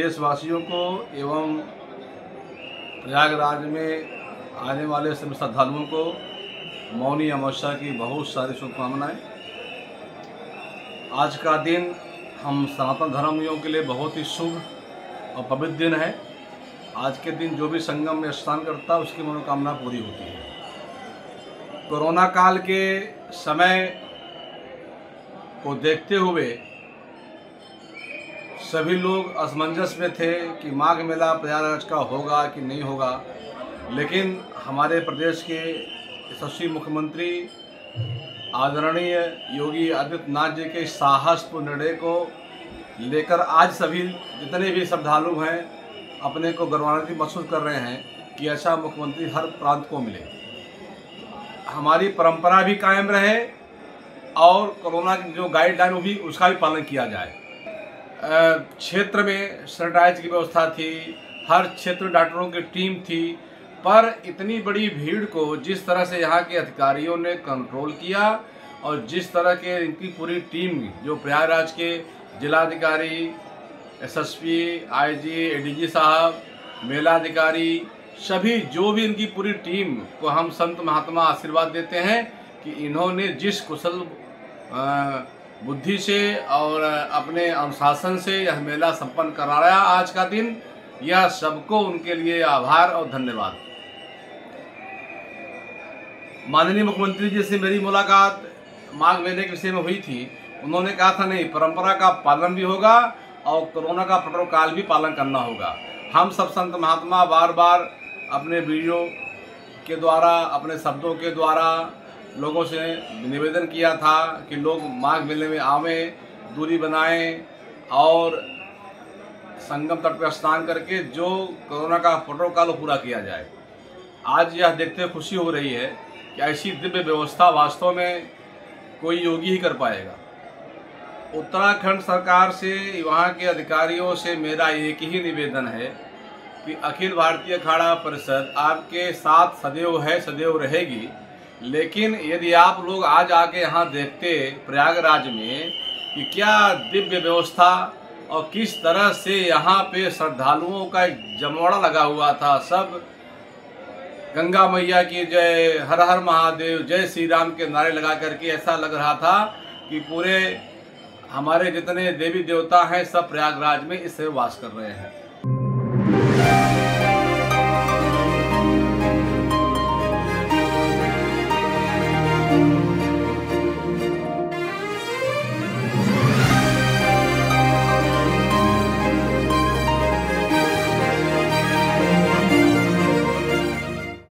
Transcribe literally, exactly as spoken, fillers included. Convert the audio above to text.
देशवासियों को एवं प्रयागराज में आने वाले सभी श्रद्धालुओं को मौनी अमावस्या की बहुत सारी शुभकामनाएं। आज का दिन हम सनातन धर्मियों के लिए बहुत ही शुभ और पवित्र दिन है। आज के दिन जो भी संगम में स्नान करता है उसकी मनोकामना पूरी होती है। कोरोना काल के समय को देखते हुए सभी लोग असमंजस में थे कि माघ मेला प्रयागराज का होगा कि नहीं होगा, लेकिन हमारे प्रदेश के यशस्वी मुख्यमंत्री आदरणीय योगी आदित्यनाथ जी के साहसपूर्ण निर्णय को लेकर आज सभी जितने भी श्रद्धालु हैं अपने को गौरवान्वित महसूस कर रहे हैं कि ऐसा मुख्यमंत्री हर प्रांत को मिले, हमारी परंपरा भी कायम रहे और कोरोना की जो गाइडलाइन होगी उसका भी पालन किया जाए। क्षेत्र में सैनिटाइज की व्यवस्था थी, हर क्षेत्र डॉक्टरों की टीम थी, पर इतनी बड़ी भीड़ को जिस तरह से यहाँ के अधिकारियों ने कंट्रोल किया और जिस तरह के इनकी पूरी टीम जो प्रयागराज के जिलाधिकारी, एसएसपी, आईजी, एडीजी साहब, मेला अधिकारी, सभी जो भी इनकी पूरी टीम को हम संत महात्मा आशीर्वाद देते हैं कि इन्होंने जिस कुशल बुद्धि से और अपने अनुशासन से यह मेला संपन्न कराया आज का दिन, यह सबको उनके लिए आभार और धन्यवाद। माननीय मुख्यमंत्री जी से मेरी मुलाकात माघ मेले के विषय में हुई थी। उन्होंने कहा था नहीं, परंपरा का पालन भी होगा और कोरोना का प्रोटोकॉल भी पालन करना होगा। हम सब संत महात्मा बार बार अपने वीडियो के द्वारा, अपने शब्दों के द्वारा लोगों से निवेदन किया था कि लोग माघ मेले में आवें, दूरी बनाएं और संगम तट पर स्नान करके जो कोरोना का प्रोटोकॉल पूरा किया जाए। आज यह देखते हुए खुशी हो रही है कि ऐसी दिव्य व्यवस्था वास्तव में कोई योगी ही कर पाएगा। उत्तराखंड सरकार से, वहाँ के अधिकारियों से मेरा एक ही निवेदन है कि अखिल भारतीय अखाड़ा परिषद आपके साथ सदैव है, सदैव रहेगी, लेकिन यदि आप लोग आज आके यहाँ देखते प्रयागराज में कि क्या दिव्य व्यवस्था और किस तरह से यहाँ पे श्रद्धालुओं का एक जमवाड़ा लगा हुआ था, सब गंगा मैया की जय, हर हर महादेव, जय श्री राम के नारे लगा करके ऐसा लग रहा था कि पूरे हमारे जितने देवी देवता हैं सब प्रयागराज में इस समय वास कर रहे हैं।